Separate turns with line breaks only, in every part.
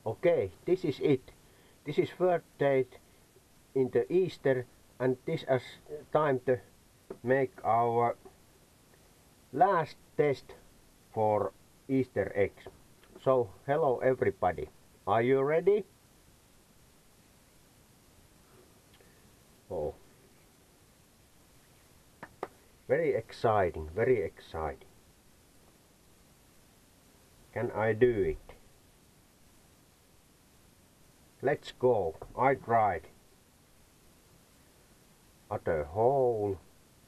Okay, this is it. This is third date in the Easter, and this is time to make our last test for Easter eggs. So, hello everybody. Are you ready? Oh. Very exciting, very exciting. Can I do it? Let's go. I tried. At a hole.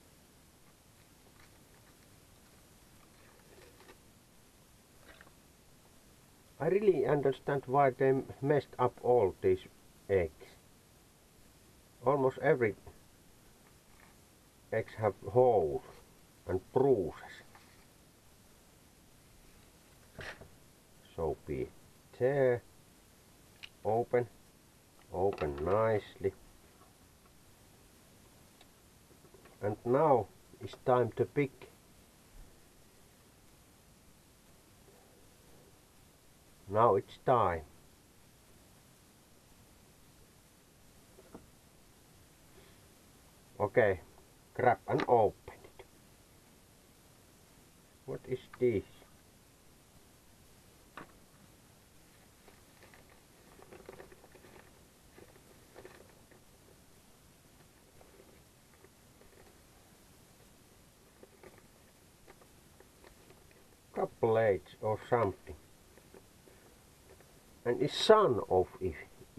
I really understand why they messed up all these eggs. Almost every eggs have holes and bruises. So be it there. Open nicely. And now it's time to pick. Now it's time. Okay, grab and open it. What is this? Couple eggs or something. And it's son of it.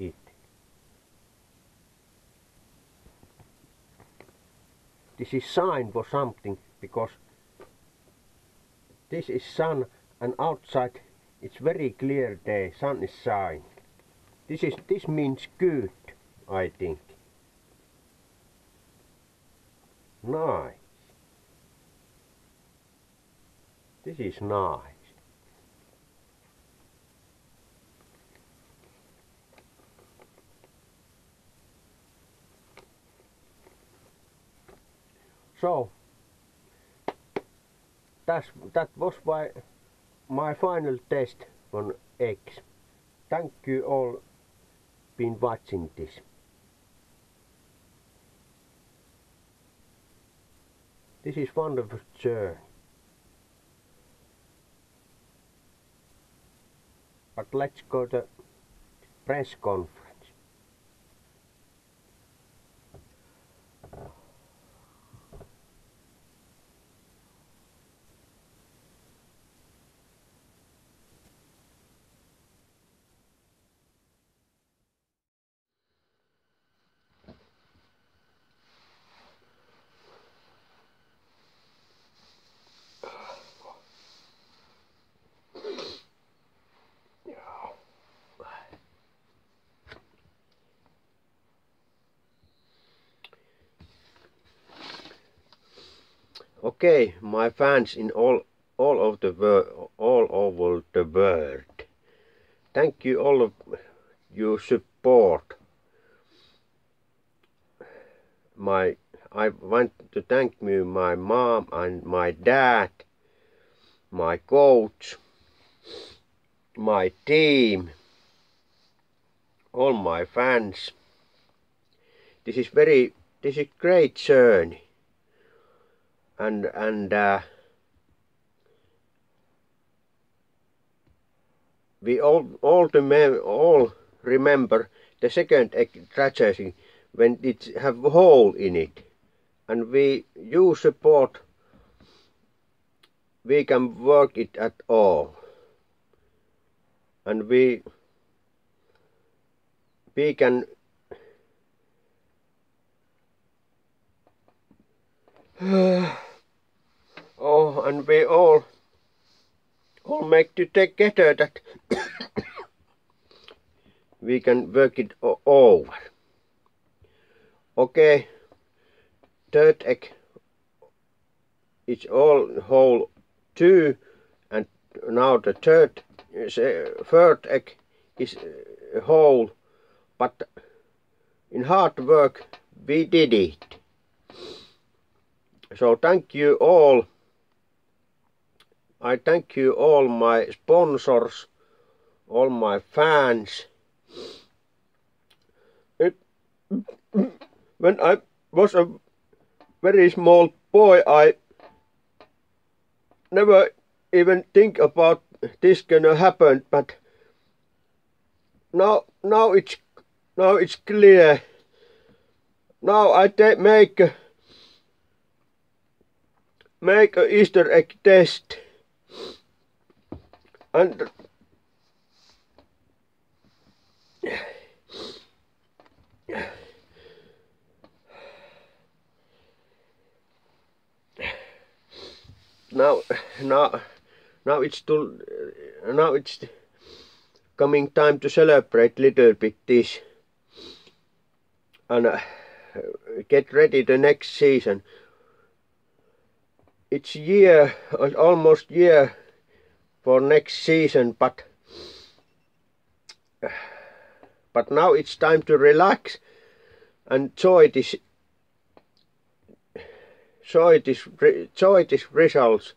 This is sign for something, because this is sun and outside it's very clear day, sun is shining. This means good, I think. Nice. This is nice. So that was my final test on eggs. Thank you all been watching this. This is wonderful journey. But let's go to press conference. Okay, my fans in all over the world. Thank you all of your support. I want to thank my mom and my dad, my coach, my team, all my fans. This is great journey. And we all remember the second egg tragedy when it have a hole in it, and you support, we can work it at all, and we can oh, and we all make together that we can work it over. Okay, third egg is all whole too, and now the third egg is whole, but in hard work we did it. So thank you all. I thank you all my sponsors, all my fans. When I was a very small boy, I never even think about this gonna happen, but now it's clear. Now I make a Easter egg test, and now it's coming time to celebrate little bit this, and get ready the next season. It's almost year for next season, but now it's time to relax and enjoy this results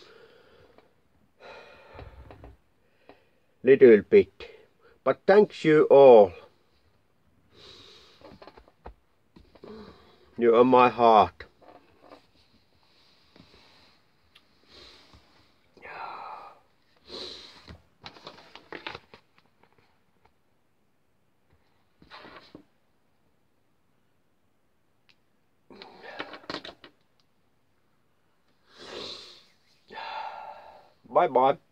little bit. But thanks you all. You are my heart. Bye bye.